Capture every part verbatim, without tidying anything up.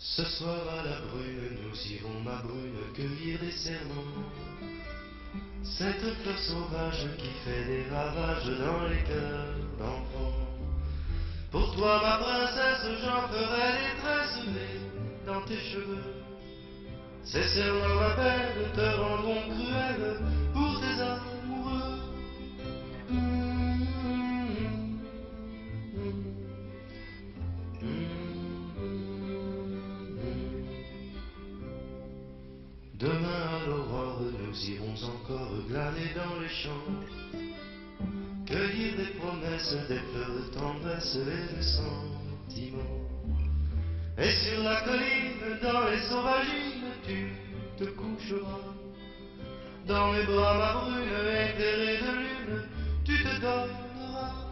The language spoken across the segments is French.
Ce soir à la brune, nous irons, ma brune, cueillir des serments. Cette fleur sauvage qui fait des ravages dans les cœurs d'enfants. Pour toi, ma princesse, j'en ferai des tresses mais dans tes cheveux. Ces serments, ma belle, te rendront cruelle pour tes amoureux. Demain à l'aurore, nous irons encore glaner dans les champs, cueillir des promesses, des fleurs de tendresse et de sentiments. Et sur la colline, dans les sauvagines, tu te coucheras. Dans mes bras, ma brune, éclairée de lune, tu te donneras.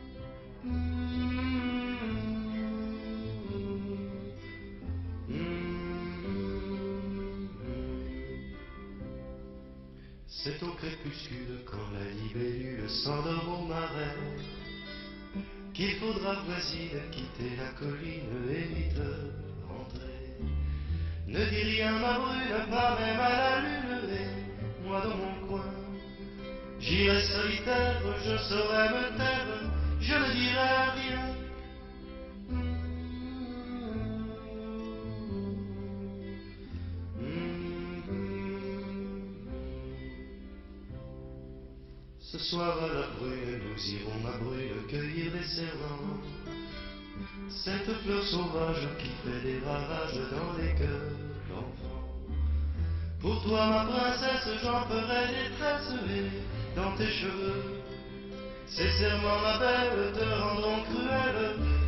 C'est au crépuscule, quand la libellule s'endort au marais, qu'il faudra, voisine, quitter la colline et vite rentrer. Ne dis rien, ma brune, pas même à la lune, et moi dans mon coin, j'irai solitaire, je saurai me taire, je ne dirai rien. Ce soir à la brune, nous irons, ma brune, cueillir des serments. Cette fleur sauvage qui fait des ravages dans les cœurs d'enfants. Pour toi, ma princesse, j'en ferai des tresses et dans tes cheveux. Ces serments, ma belle, te rendront cruelle